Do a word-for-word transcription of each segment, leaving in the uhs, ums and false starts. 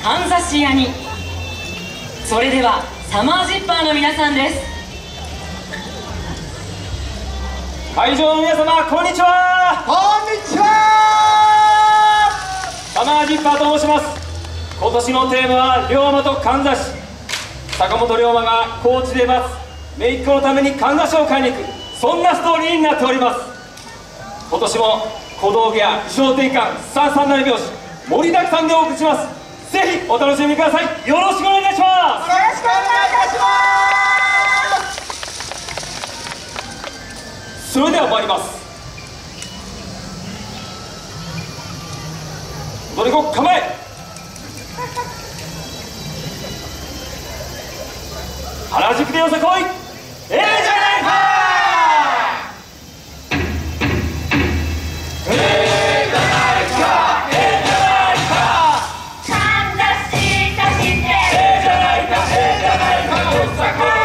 かんざし屋に。それではサマージッパーの皆さんです。 会場の皆様、こんにちは。 こんにちは。 サマージッパーと申します。今年のテーマは龍馬とかんざし。坂本龍馬が高知で待つ姪っ子のためにかんざしを買いに行く、そんなストーリーになっております。今年も小道具や衣装転換、三三なり拍子、盛りだくさんでお送りします。ぜひお楽しみください。よろしくお願いいたします。 よろしくお願いいたします。 それでは参ります。踊り子構え。原宿でよさこい、ええじゃないか。ええじゃないか、ええじゃないか。 かんざしさして、 ええじゃないか、ええじゃないか、よさこい。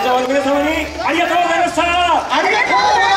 場の皆様にありがとうございました。 ありがとうございます。